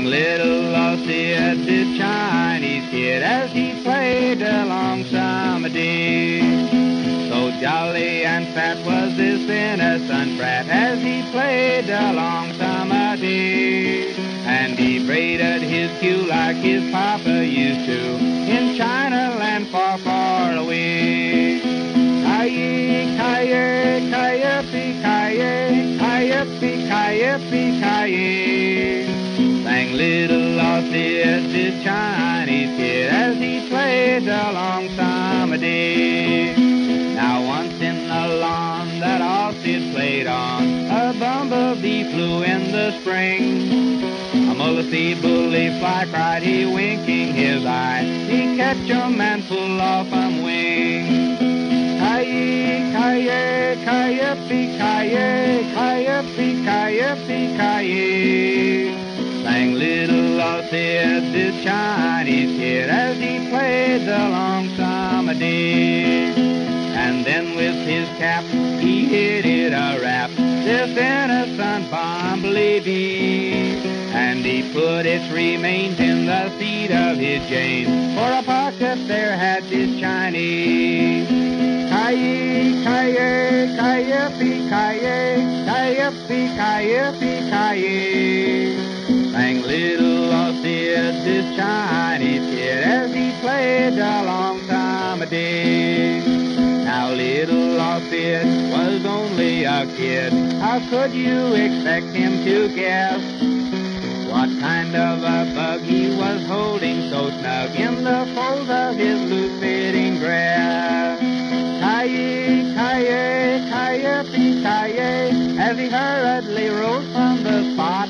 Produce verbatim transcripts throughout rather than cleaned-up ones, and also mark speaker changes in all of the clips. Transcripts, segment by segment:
Speaker 1: sang Little-Ah-Sid, the Chinese kid, as he played along summer day. So jolly and fat was this innocent brat as he played along summer day. And he braided his cue like his papa used to in China land far, far away. Ki-yi, ki-yi, ki-yi, ki-yi, ki-yi, ki-yi, ki-yi, sang Little-Ah-Sid, the Chinese kid, as he played along summer day. Now once in the lawn that Ozarks played on, a bumblebee flew in the spring. A muley bully fly, cried he, winking his eye, he catch 'em and pull off 'em wing. Ki-yi, ki-yi, ki-yi, ki-yi, ki-yi, ki-yi, ki-yi, sang Little-Ah-Sid, the Chinese kid, as he played the long summer day. And then with his cap he hit it a rap, this innocent bumblebee. And he put its remains in the seat of his Jane, for a pocket there had this Chinese. Ki-yi, ki-yi, ki-yi, ki-yi, ki-yi, ki-yi, ki-yi, sang Little-Ah-Sid, this Chinese kid, as he played a long summer day. Now Little-Ah-Sid was only a kid, how could you expect him to guess what kind of a bug he was holding so snug in the folds of his loose-fitting dress? Ki-yi, ki-yi, ki-yi, ki-yi, as he hurriedly rose from the spot.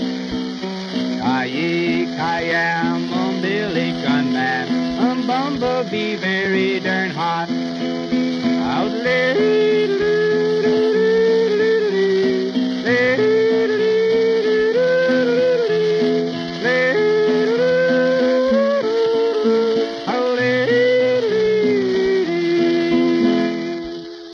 Speaker 1: Ki-yi, ki-yi, um, Billy Gunman, um, bumblebee very darn hot. Out, little